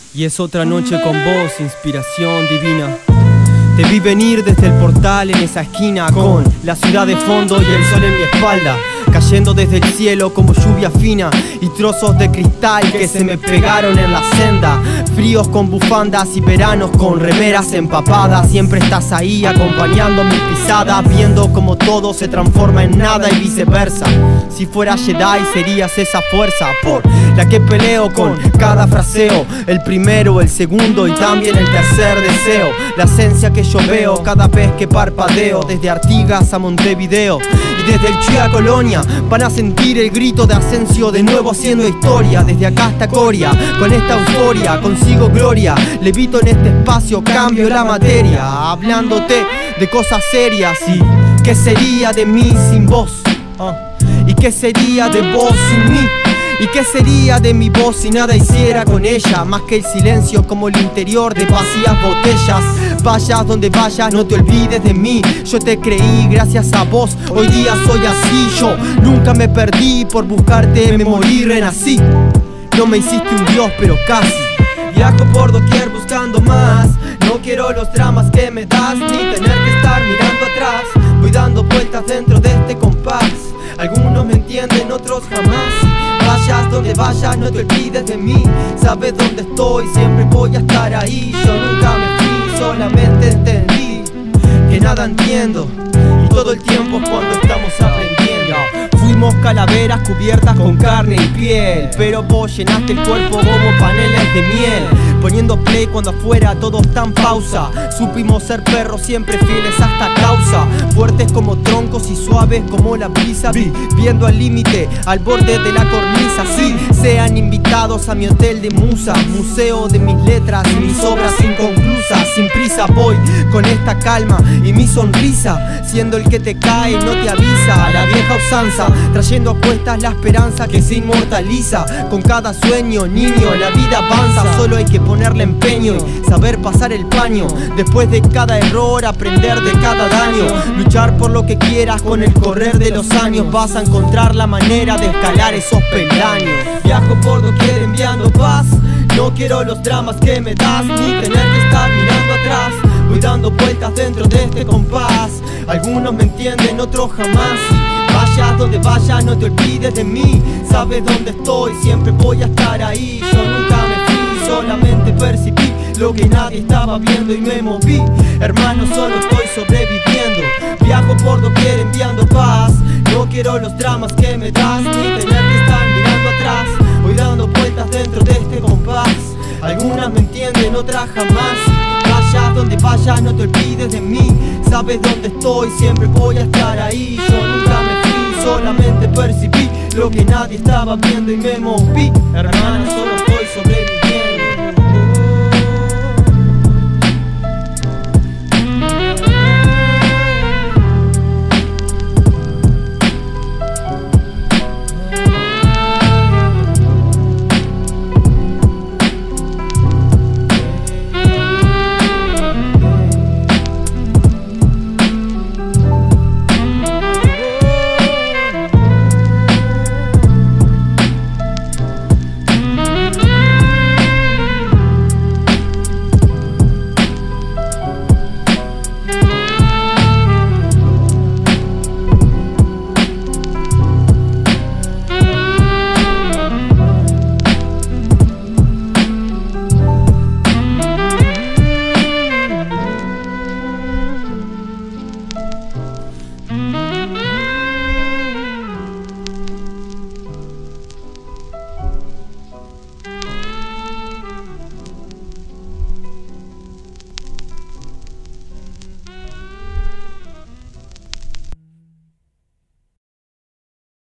Y es otra noche con vos, inspiración divina. Te vi venir desde el portal en esa esquina, con la ciudad de fondo y el sol en mi espalda, cayendo desde el cielo como lluvia fina y trozos de cristal que se me pegaron en la senda. Fríos con bufandas y veranos con remeras empapadas. Siempre estás ahí acompañando mis pisadas, viendo como todo se transforma en nada y viceversa. Si fuera Jedi serías esa fuerza por la que peleo con cada fraseo, el primero, el segundo y también el tercer deseo. La esencia que yo veo cada vez que parpadeo, desde Artigas a Montevideo y desde el Chuy a Colonia, van a sentir el grito de Asensio de nuevo haciendo historia. Desde acá hasta Coria, con esta euforia consigo gloria, levito en este espacio, cambio la materia, hablándote de cosas serias. ¿Y qué sería de mí sin vos? ¿Y qué sería de vos sin mí? ¿Y qué sería de mi voz si nada hiciera con ella? Más que el silencio como el interior de vacías botellas. Vayas donde vayas, no te olvides de mí. Yo te creí gracias a vos, hoy día soy así. Yo nunca me perdí, por buscarte me morí, renací. No me hiciste un dios, pero casi. Viajo por doquier buscando más. No quiero los dramas que me das, ni tener que estar mirando atrás. Voy dando vueltas dentro de este compás. Algunos me entienden, otros jamás. Vayas donde vayas, no te olvides de mí. Sabes dónde estoy, siempre voy a estar ahí. Yo nunca me fui, solamente entendí que nada entiendo, y todo el tiempo es cuando estamos aprendiendo. Fuimos calaveras cubiertas con carne y piel, pero vos llenaste el cuerpo como paneles de miel, poniendo play cuando afuera todo está en pausa. Supimos ser perros siempre fieles a esta causa, fuertes como troncos y suaves como la brisa, viviendo al límite, al borde de la cornisa. Sí, sean invitados a mi hotel de musa, museo de mis letras y mis obras inconclusas. Sin prisa voy con esta calma y mi sonrisa, siendo el que te cae y no te avisa. A la vieja usanza, trayendo a cuestas la esperanza que se inmortaliza. Con cada sueño, niño, la vida avanza. Solo hay que ponerle empeño y saber pasar el paño. Después de cada error, aprender de cada daño. Luchar por lo que quieras, con el correr de los años vas a encontrar la manera de escalar esos peldaños. Viajo por doquier enviando paz. No quiero los dramas que me das, ni tener que estar mirando atrás. Voy dando vueltas dentro de este compás. Algunos me entienden, otros jamás. Vayas donde vayas, no te olvides de mí. Sabes dónde estoy, siempre voy a estar ahí. Yo nunca me fui, solamente percibí lo que nadie estaba viendo y me moví. Hermano, solo estoy sobreviviendo. Viajo por doquier enviando paz. No quiero los dramas que me das, ni tener que estar mirando atrás. Voy dando vueltas dentro de este compás. Algunas me entienden, otras jamás. Vayas donde vayas, no te olvides de mí. Sabes dónde estoy, siempre voy a estar ahí. Yo nunca me fui, solamente percibí lo que nadie estaba viendo y me moví. Hermano, solo